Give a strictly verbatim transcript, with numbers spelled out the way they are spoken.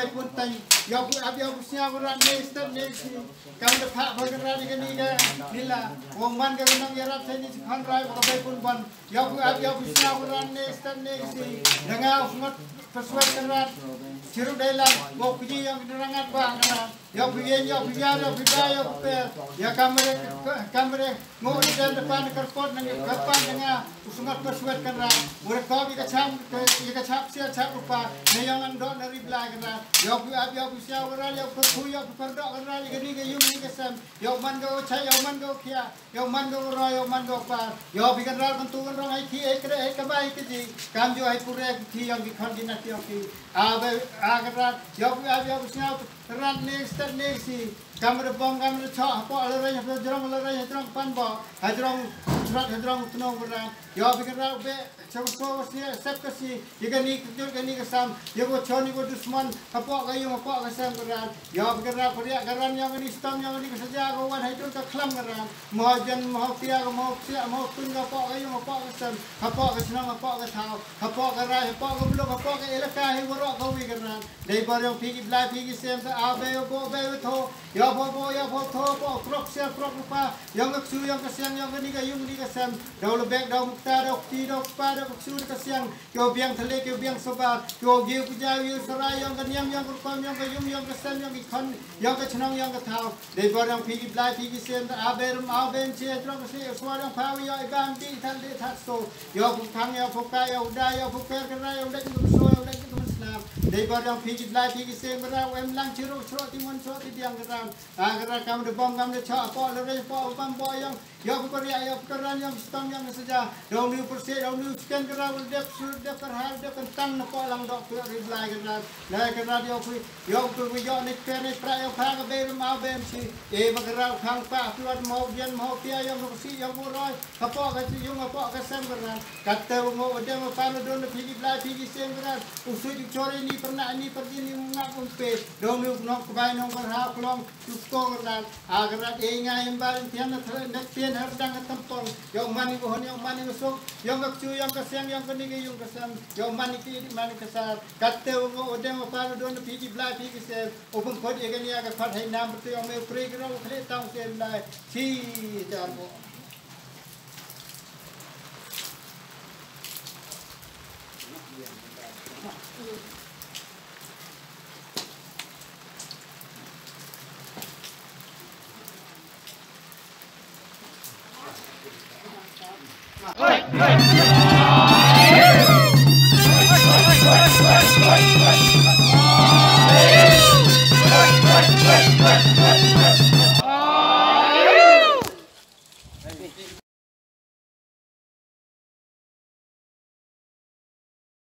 bay pun tay yo pu ab yo sia ko ran ne step ne si kam de pha bha ran ni ni ga nila wong man ga nang yarap sai ni khan rai ko bay pun ban yo pu ab yo sia ko ran ne step ne si danga Sangot Paswet kan ran ciru dai la go puji yang derangat bang kana yo pu yen yo pu ya yo pu ya yo pu ya kamera kamera ngo ni dan depan kerpot nang depan dengan Sangot Paswet kan ran murid ko bi ka cham ka chap sia chap rupa ne yang an do dari belai kan ran yo pu ab yo pu sia ko ran yo pu pu yo pu do kan ran ni ga yung ni ka sam yo man go chai yo man go khia yo man go ro yo man go pa yo bi kan ran kan tu kan rong ai thi ai kre ai ka bai ki ji kam jo ai pure thi yang ki khan ki na ti ki a be a kan ran yo pu ab yo pu sia ran ne sta ne si kamera bom kamera Choh po ala rai ha jrong ala rai ha jrong pan bo ha jrong surat ha jrong tno ko ran yo bi kan ran be chau so si sep ka si ye ga ni ka ga ni ka sam ye go Choh ni go dusman ha po ga yo po ga sam ko ran yo bi kan ran pria ga ran yang ni stam yang ni ka saja go wan hai tu ka khlam ga ran mo jan mo pia ga mo sia mo tun ga po ga yo po ga sam ha po ga snang ha po ga thao ha po ga rai ha po ga blo ha po ga elaka hai go ro ga wi ga ran dei bar yo phi ki bla phi ki sem sa a be yo go be tho yo po po yo po tho po krok sia krok pa yang ka su yang ka siang yang ni ga yung ni ka sam dau le bek dau mukta dau ti dau pa dau su ka siang yo biang thale ke biang soba yo giu ku ja yu sarai yang ka niam yang ka yang ka yung yang ka sam yang ki khon yang ka chnong yang ka thao dei bar yang phi ki bla phi ki sem sa a be rum a ben che krok ka se swa yang pa yo ai bam ti than de that so yo pu thang yo pu ka yo da yo pu per ka ra yo da ku so yo da ku dei bar yang phi ki bla phi ki sem ra em lang chiro chro ti mon chro ti diang ka ram a ka ra kam de bom kam de Choh po le re po pam bo yang yo pu ria yo pu ran yang stam yang saja dong ni perse dong ni sken ka ra dep sur dep ka har dep kan tang na po lang dok ri blai ka ra la ka ra yo pu yo pu yo ni pe ni pra yo pha ka be ma be si e ma ka ra khang pa tuat mo yen mo pia yang ko si yang mo roi ka po ka si yung po ka sem ka ra ka te mo de mo pa no don phi ki blai phi ki sem ka ra u su di chore ni pernah ni pergi ni ngap um pe dong ni nok ka bai nong ka ha klong tu ko ka ra a ka ra e nga em ba tian na thre nek tien har dang ka tampong yo mani ko hon yo mani ko sok yo ka chu yo ka sem yo ka ni ge yung ka sem yo mani ki mani ka sa ka te mo o de mo pa no don phi ki blai phi ki sem o pun khot e ga ni ka khat hai nam te yo me pre ka ro khre tang sem lai chi jan mo Oi, oi.